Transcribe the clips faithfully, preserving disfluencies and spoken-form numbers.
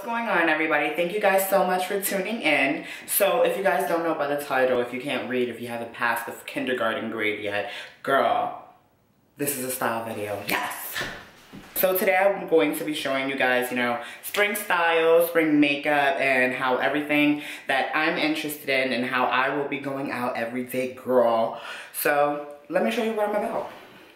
going on, everybody? Thank you guys so much for tuning in. So if you guys don't know by the title, if you can't read, if you haven't passed the kindergarten grade yet, girl, this is a style video. Yes! So today I'm going to be showing you guys, you know, spring style, spring makeup, and how everything that I'm interested in and how I will be going out every day, girl. So let me show you what I'm about.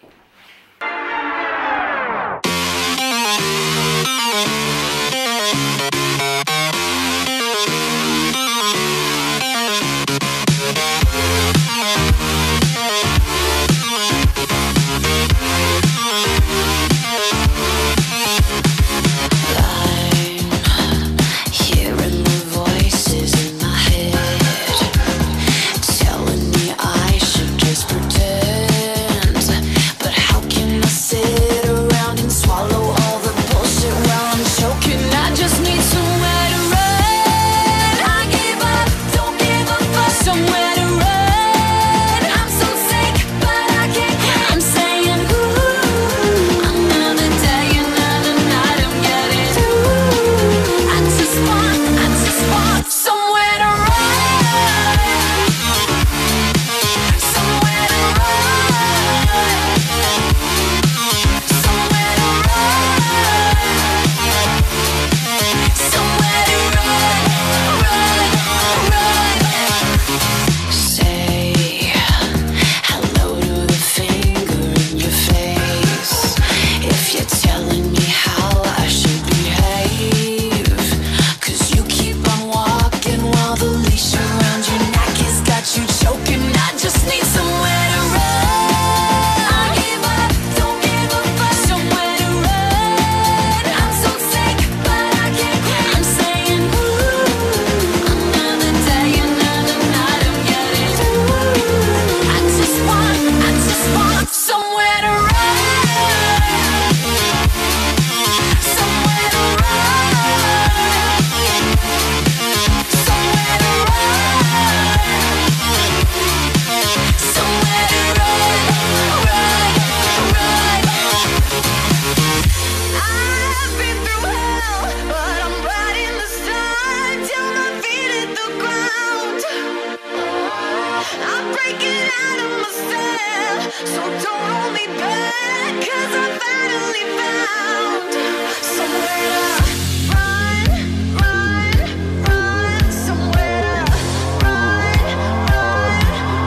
So don't hold me back, 'cause I finally found somewhere to run, run, run, somewhere to run, run,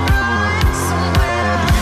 run, somewhere to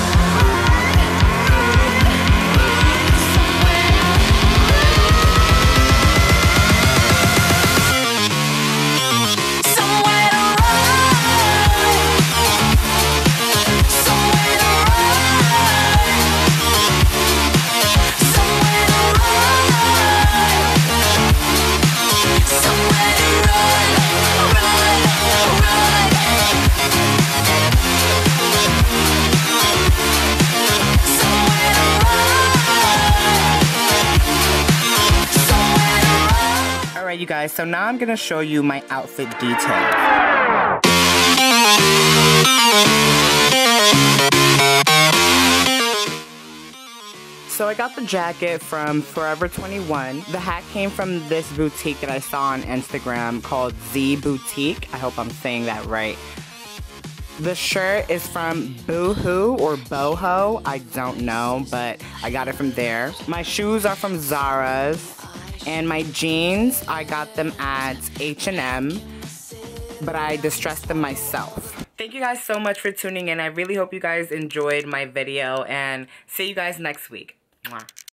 Alright, you guys, so now I'm gonna show you my outfit details. So I got the jacket from Forever twenty-one. The hat came from this boutique that I saw on Instagram called Z Boutique. I hope I'm saying that right. The shirt is from Boohoo or Boho. I don't know, but I got it from there. My shoes are from Zara's. And my jeans, I got them at H and M, but I distressed them myself. Thank you guys so much for tuning in. I really hope you guys enjoyed my video, and see you guys next week. Mwah.